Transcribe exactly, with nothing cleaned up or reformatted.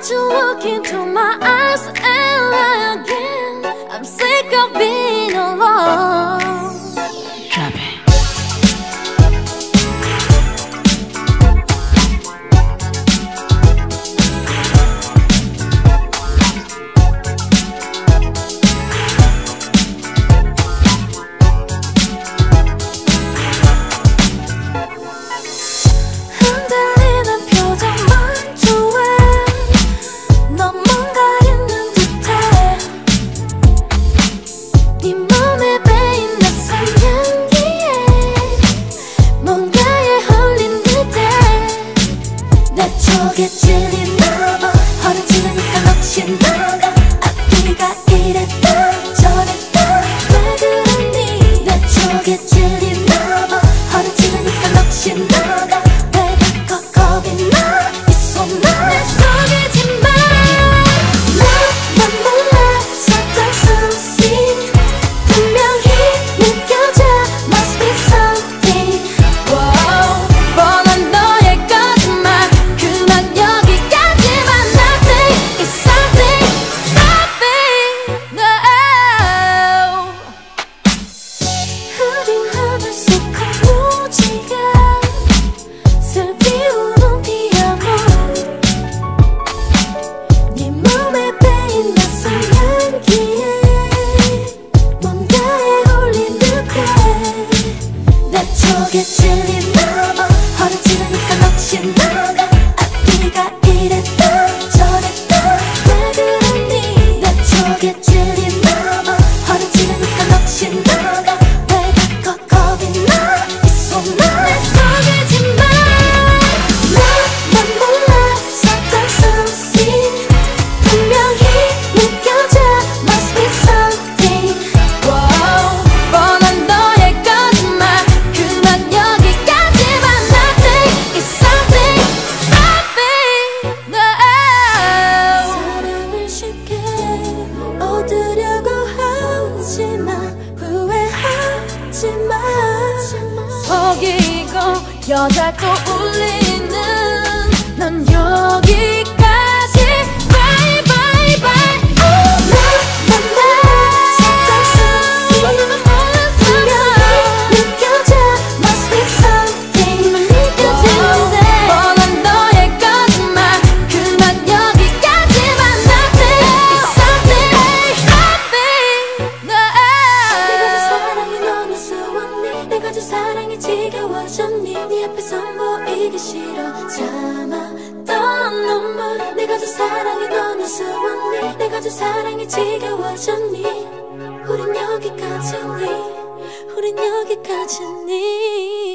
Won't you look into my eyes and lie again? I'm sick of being alone. Drop it. 속에 찔리나 봐. 허락지르니까 넋이 나가. 앞뒤가 이랬다 저랬다 왜 그러니. 내 쪽에 찔리나 봐. 허락지르니까 넋이 나가. 왜 자꾸 겁이 나. 이 손 날 속이지 마. 나만 몰라 something something 분명히 느껴져 must be something. Wow, 뻔한 너의 거짓말 그만 여기까지만. Nothing is something something now. 흐린 하늘 속 무지개 슬피 우는 피아노 네 몸에 베인 낯선 향기에 뭔가에 홀린 듯해. 내 쪽에 찔리나 봐. 허락지르니까 넋이 나가. 앞뒤가 이랬다 저랬다 왜 그러니. 내 쪽에 찔리나 봐. 허락지르니까 넋이 나가. 왜 자꾸 겁이 나. 이 손 날 속이지 마. 나만 몰라 something something 분명히 느껴져 must be something. Wow, 뻔한 너의 거짓말 그만 여기까지만. Nothing is something something now. 사랑을 쉽게 얻으려고 하지마. 후회하지마. 속이고 여자고 울리는 넌 여기까지. Bye bye bye. Oh, 나만 몰라 something something 분명히 느껴져 must be something. 느껴지는데 뻔한 너의 거짓말 그만 여기까지만. Nothing is something something now. 내가 준 사랑이 너무 수없니. 내가 준 사랑이 지겨워졌니. 네 앞에서 보이기 싫어 참았던 눈물. 내가 준 사랑이 너무 수없니. 내가 준 사랑이 지겨워졌니. 우린 여기까지니. 우린 여기까지니.